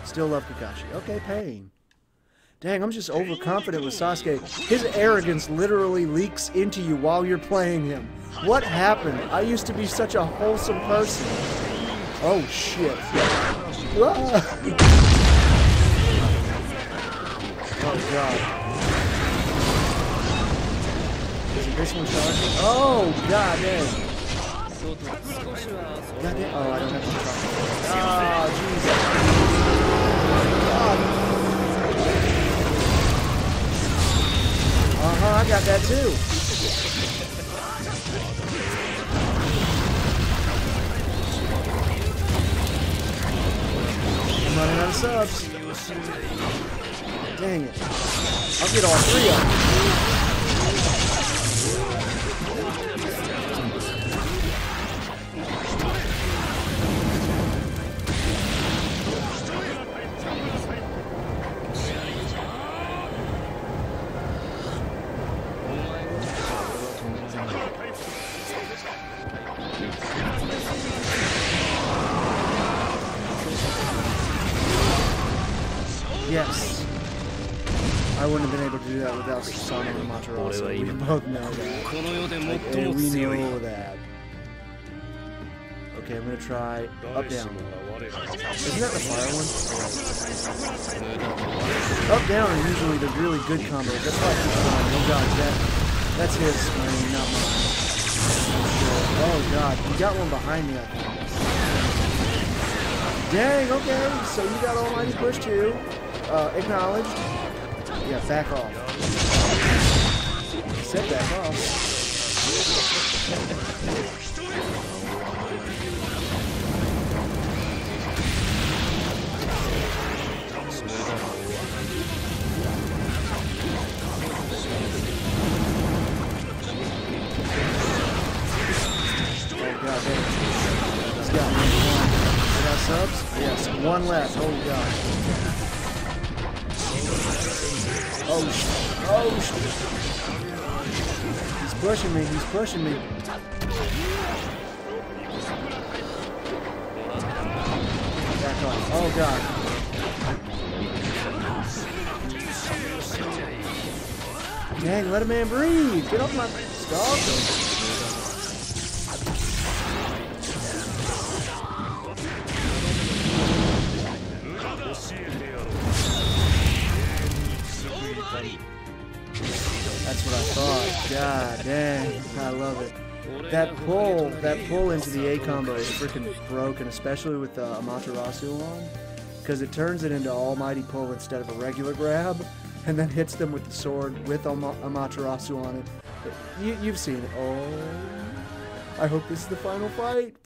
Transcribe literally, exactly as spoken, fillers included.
Still love Kakashi. Okay, pain. Dang, I'm just overconfident with Sasuke. His arrogance literally leaks into you while you're playing him. What happened? I used to be such a wholesome person. Oh, shit. Ah. Oh, God. Is it this one charging? Oh, god damn. God damn. Oh, I don't have to charge. Oh, Jesus. God. Uh-huh, I got that too. I'm running out of subs. Dang it. I'll get all three of them. Yes. I wouldn't have been able to do that without Susanoo and Amaterasu. We both know that. Like, and we know that. Okay, I'm gonna try up down. Isn't that the fire one? Oh, up down are usually the really good combos. That's why I keep going. Oh god, that that's his, man, not mine. Oh god, you got one behind me, I think. Dang, okay, so you got Almighty Push too. Uh, acknowledged. Yeah, back off. Said back off. Oh god damn. He's got one. We got subs? Yes, one left. Oh god. Oh, oh, he's pushing me, he's pushing me. Back off. Oh, God. Dang, let a man breathe. Get off my dog. That's what I thought. God dang, I love it. That pull, that pull into the A combo is freaking broken, especially with uh, Amaterasu on, because it turns it into almighty pull instead of a regular grab, and then hits them with the sword with Am Amaterasu on it. But you, you've seen it. Oh, I hope this is the final fight.